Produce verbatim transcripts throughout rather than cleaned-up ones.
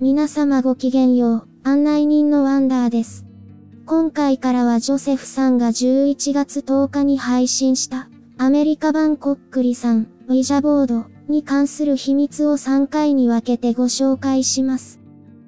皆様ごきげんよう、案内人のワンダーです。今回からはジョセフさんがじゅういちがつとおかに配信したアメリカ版こっくりさん、ウィジャボードに関する秘密をさんかいに分けてご紹介します。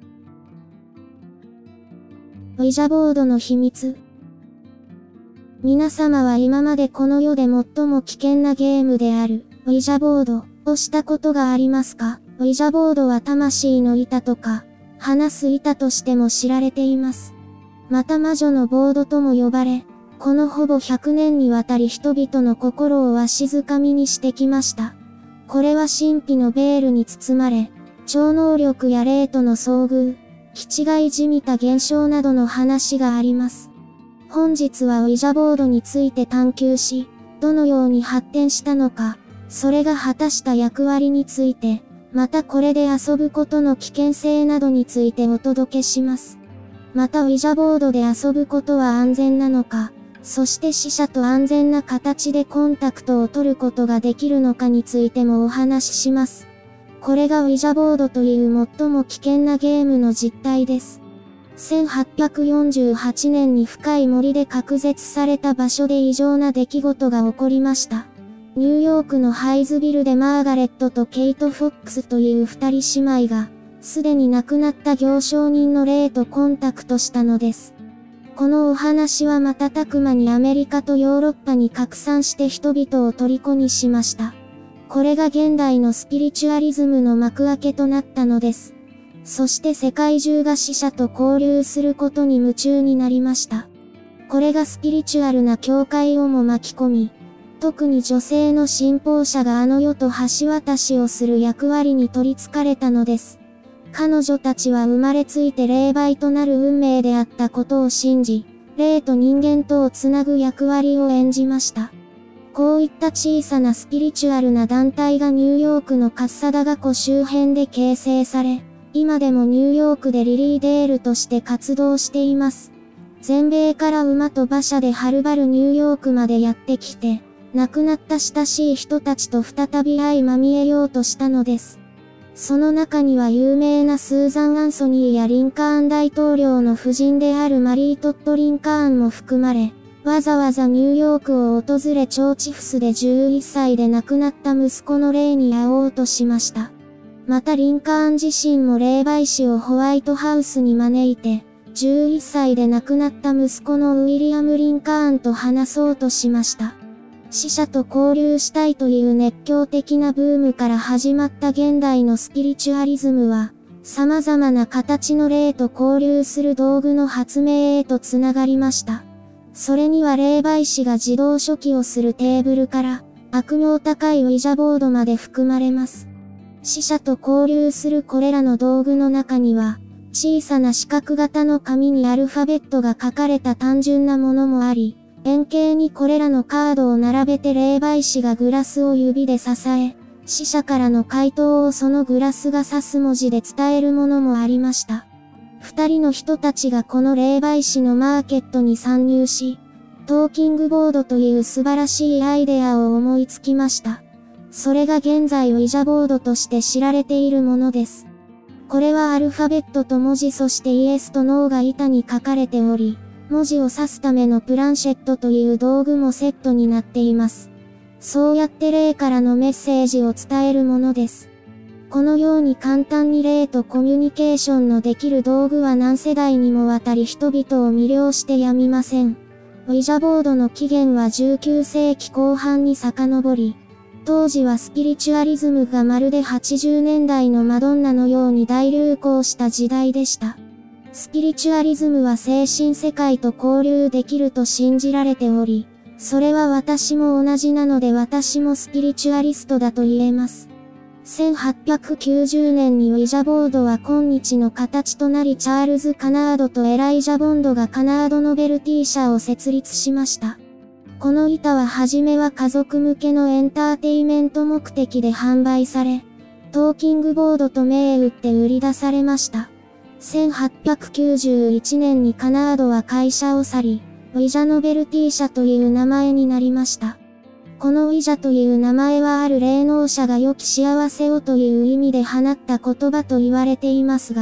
ウィジャボードの秘密。皆様は今までこの世で最も危険なゲームであるウィジャボードをしたことがありますか？ウィジャボードは魂の板とか、話す板としても知られています。また魔女のボードとも呼ばれ、このほぼひゃくねんにわたり人々の心をわしづかみにしてきました。これは神秘のベールに包まれ、超能力や霊との遭遇、気違いじみた現象などの話があります。本日はウィジャボードについて探求し、どのように発展したのか、それが果たした役割について、またこれで遊ぶことの危険性などについてお届けします。またウィジャボードで遊ぶことは安全なのか、そして死者と安全な形でコンタクトを取ることができるのかについてもお話しします。これがウィジャボードという最も危険なゲームの実態です。せんはっぴゃくよんじゅうはちねんに深い森で隔絶された場所で異常な出来事が起こりました。ニューヨークのハイズビルでマーガレットとケイト・フォックスという二人姉妹が、すでに亡くなった行商人の霊とコンタクトしたのです。このお話は瞬く間にアメリカとヨーロッパに拡散して人々を虜にしました。これが現代のスピリチュアリズムの幕開けとなったのです。そして世界中が死者と交流することに夢中になりました。これがスピリチュアルな教会をも巻き込み、特に女性の信奉者があの世と橋渡しをする役割に取り憑かれたのです。彼女たちは生まれついて霊媒となる運命であったことを信じ、霊と人間とをつなぐ役割を演じました。こういった小さなスピリチュアルな団体がニューヨークのカッサダガ湖周辺で形成され、今でもニューヨークでリリーデールとして活動しています。全米から馬と馬車ではるばるニューヨークまでやってきて、亡くなった親しい人たちと再び相まみえようとしたのです。その中には有名なスーザン・アンソニーやリンカーン大統領の夫人であるマリー・トッド・リンカーンも含まれ、わざわざニューヨークを訪れチョーチフスでじゅういっさいで亡くなった息子の霊に会おうとしました。またリンカーン自身も霊媒師をホワイトハウスに招いて、じゅういっさいで亡くなった息子のウィリアム・リンカーンと話そうとしました。死者と交流したいという熱狂的なブームから始まった現代のスピリチュアリズムは、様々な形の霊と交流する道具の発明へとつながりました。それには霊媒師が自動書記をするテーブルから、悪名高いウィジャボードまで含まれます。死者と交流するこれらの道具の中には、小さな四角型の紙にアルファベットが書かれた単純なものもあり、円形にこれらのカードを並べて霊媒師がグラスを指で支え、死者からの回答をそのグラスが指す文字で伝えるものもありました。二人の人たちがこの霊媒師のマーケットに参入し、トーキングボードという素晴らしいアイデアを思いつきました。それが現在ウィジャボードとして知られているものです。これはアルファベットと文字そしてイエスとノーが板に書かれており、文字を指すためのプランシェットという道具もセットになっています。そうやって霊からのメッセージを伝えるものです。このように簡単に霊とコミュニケーションのできる道具は何世代にもわたり人々を魅了してやみません。ウィジャボードの起源はじゅうきゅうせいきこう半に遡り、当時はスピリチュアリズムがまるではちじゅうねんだいのマドンナのように大流行した時代でした。スピリチュアリズムは精神世界と交流できると信じられており、それは私も同じなので私もスピリチュアリストだと言えます。せんはっぴゃくきゅうじゅうねんにウィジャボードは今日の形となりチャールズ・カナードとエライジャ・ボンドがカナード・ノベルティ社を設立しました。この板ははじめは家族向けのエンターテイメント目的で販売され、トーキングボードと銘打って売り出されました。せんはっぴゃくきゅうじゅういちねんにカナードは会社を去り、ウィジャノベルティ社という名前になりました。このウィジャという名前はある霊能者が良き幸せをという意味で放った言葉と言われていますが、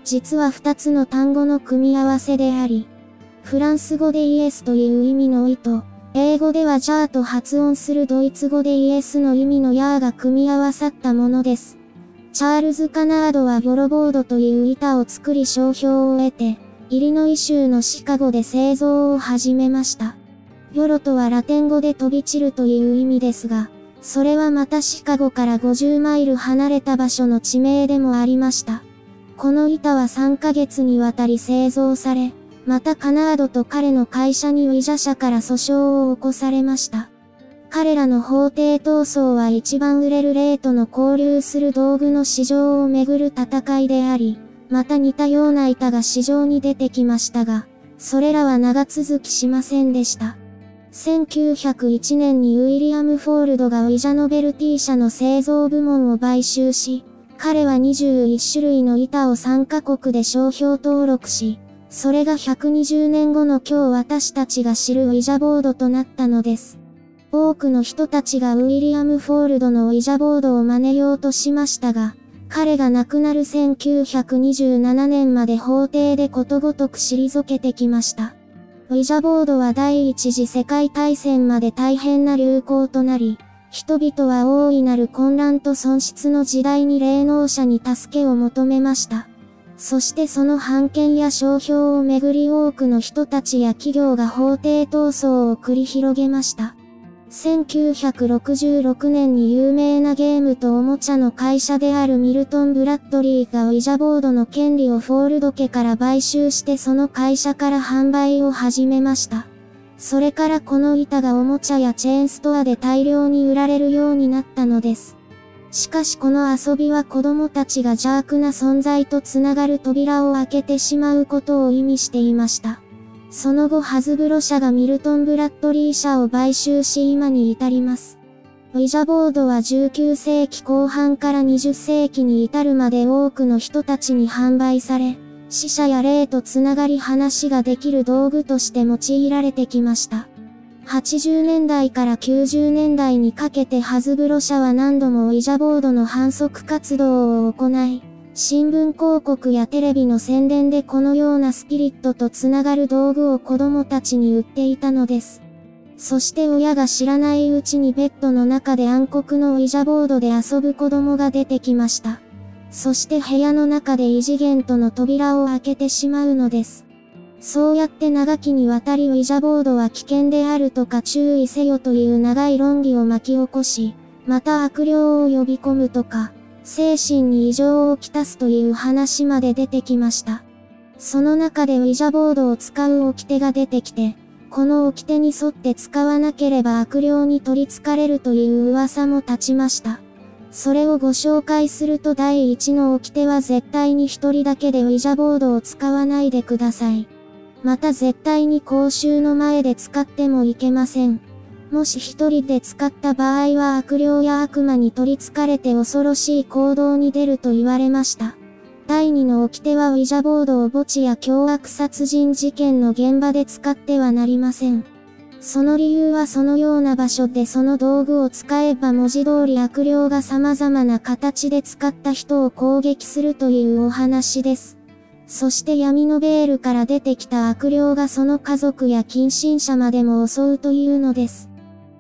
実は二つの単語の組み合わせであり、フランス語でイエスという意味のイと、英語ではジャーと発音するドイツ語でイエスの意味のヤーが組み合わさったものです。チャールズ・カナードはボロボードという板を作り商標を得て、イリノイ州のシカゴで製造を始めました。ボロとはラテン語で飛び散るという意味ですが、それはまたシカゴからごじゅうマイル離れた場所の地名でもありました。この板はさんかげつにわたり製造され、またカナードと彼の会社にウィジャ社から訴訟を起こされました。彼らの法廷闘争は一番売れるレートの交流する道具の市場をめぐる戦いであり、また似たような板が市場に出てきましたが、それらは長続きしませんでした。せんきゅうひゃくいちねんにウィリアム・フォールドがウィジャノベルティ社の製造部門を買収し、彼はにじゅういち種類の板をさんカ国で商標登録し、それがひゃくにじゅうねんごの今日私たちが知るウィジャボードとなったのです。多くの人たちがウィリアム・フォールドのウィジャボードを真似ようとしましたが、彼が亡くなるせんきゅうひゃくにじゅうななねんまで法廷でことごとく退けてきました。ウィジャボードは第一次世界大戦まで大変な流行となり、人々は大いなる混乱と損失の時代に霊能者に助けを求めました。そしてその版権や商標をめぐり多くの人たちや企業が法廷闘争を繰り広げました。せんきゅうひゃくろくじゅうろくねんに有名なゲームとおもちゃの会社であるミルトン・ブラッドリーがウィジャボードの権利をフォールド家から買収してその会社から販売を始めました。それからこの板がおもちゃやチェーンストアで大量に売られるようになったのです。しかしこの遊びは子供たちが邪悪な存在とつながる扉を開けてしまうことを意味していました。その後ハズブロ社がミルトン・ブラッドリー社を買収し今に至ります。ウィジャボードはじゅうきゅうせいきこう半からにじゅっせいきに至るまで多くの人たちに販売され、死者や霊とつながり話ができる道具として用いられてきました。はちじゅうねんだいからきゅうじゅうねんだいにかけてハズブロ社は何度もウィジャボードの販促活動を行い、新聞広告やテレビの宣伝でこのようなスピリットとつながる道具を子供たちに売っていたのです。そして親が知らないうちにベッドの中で暗黒のウィジャボードで遊ぶ子供が出てきました。そして部屋の中で異次元との扉を開けてしまうのです。そうやって長きにわたりウィジャボードは危険であるとか注意せよという長い論議を巻き起こし、また悪霊を呼び込むとか、精神に異常をきたすという話まで出てきました。その中でウィジャボードを使う掟が出てきて、この掟に沿って使わなければ悪霊に取り憑かれるという噂も立ちました。それをご紹介すると第一の掟は絶対に一人だけでウィジャボードを使わないでください。また絶対に公衆の前で使ってもいけません。もし一人で使った場合は悪霊や悪魔に取り憑かれて恐ろしい行動に出ると言われました。第二の掟はウィジャボードを墓地や凶悪殺人事件の現場で使ってはなりません。その理由はそのような場所でその道具を使えば文字通り悪霊が様々な形で使った人を攻撃するというお話です。そして闇のベールから出てきた悪霊がその家族や近親者までも襲うというのです。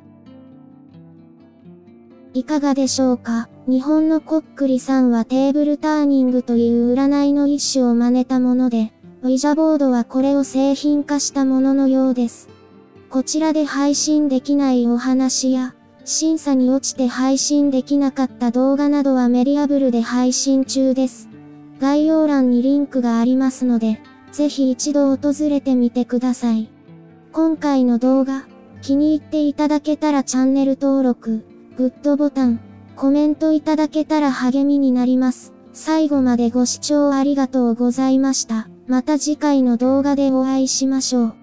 いかがでしょうか。日本のこっくりさんはテーブルターニングという占いの一種を真似たもので、ウィジャボードはこれを製品化したもののようです。こちらで配信できないお話や、審査に落ちて配信できなかった動画などはメディアブルで配信中です。概要欄にリンクがありますので、ぜひ一度訪れてみてください。今回の動画、気に入っていただけたらチャンネル登録、グッドボタン、コメントいただけたら励みになります。最後までご視聴ありがとうございました。また次回の動画でお会いしましょう。